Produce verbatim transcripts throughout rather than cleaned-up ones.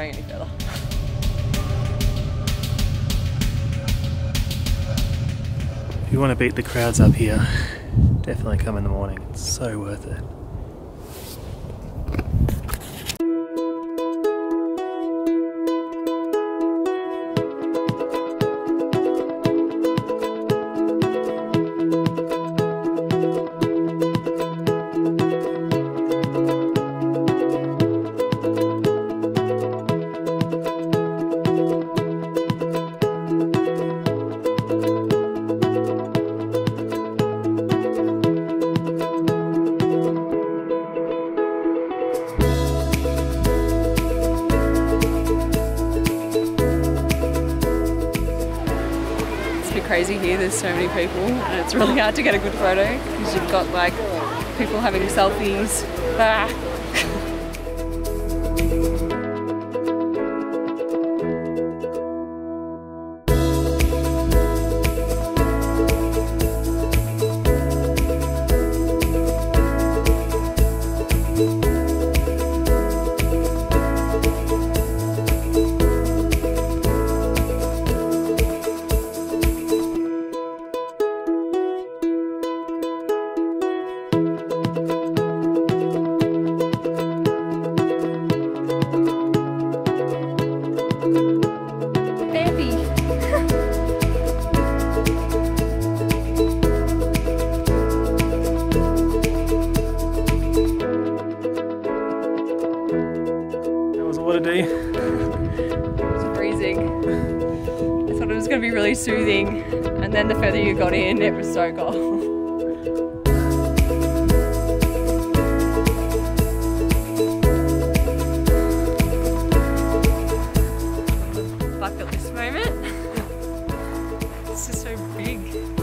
going any further. If you want to beat the crowds up here, definitely come in the morning. It's so worth it. Crazy here, there's so many people and it's really hard to get a good photo because you've got like people having selfies. Ah. It's freezing. I thought it was going to be really soothing, and then the further you got in, it was so cold. Bucket list moment. It's just so big.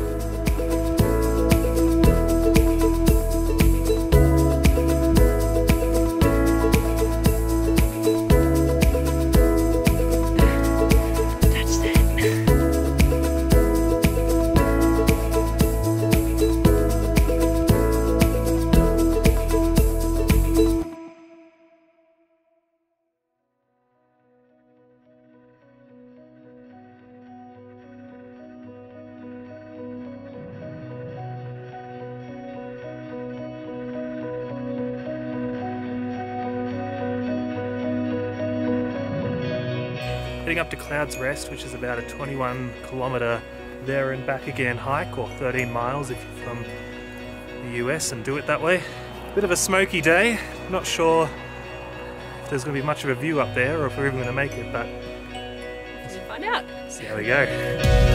Heading up to Clouds Rest, which is about a twenty-one kilometre there and back again hike, or thirteen miles if you're from the U S and do it that way. Bit of a smoky day. Not sure if there's going to be much of a view up there or if we're even going to make it, but We'll find out. See how we go.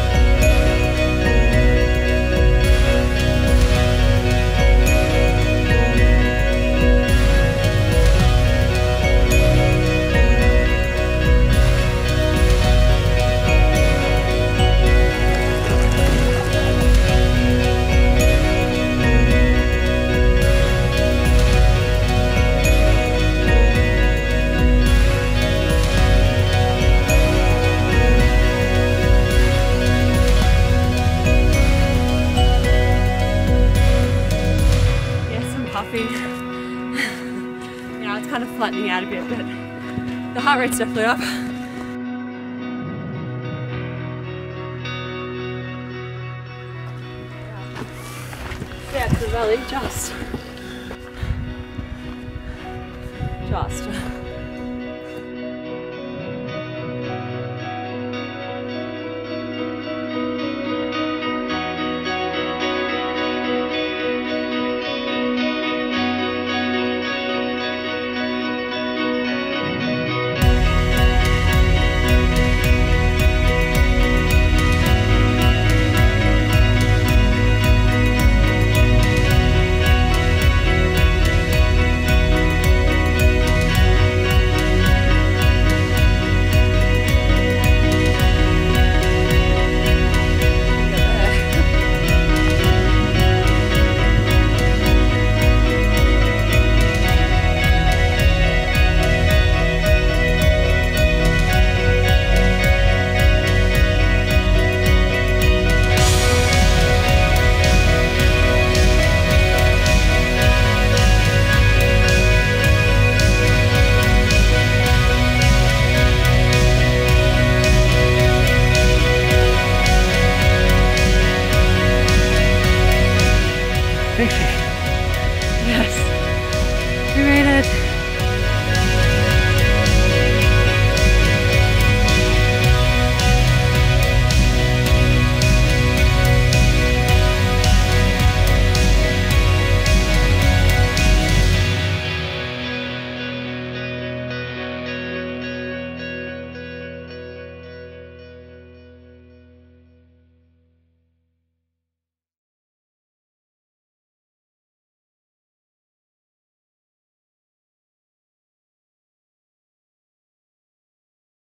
You know, it's kind of flattening out a bit, but the heart rate's definitely up. Yeah, it's the valley, just. Just.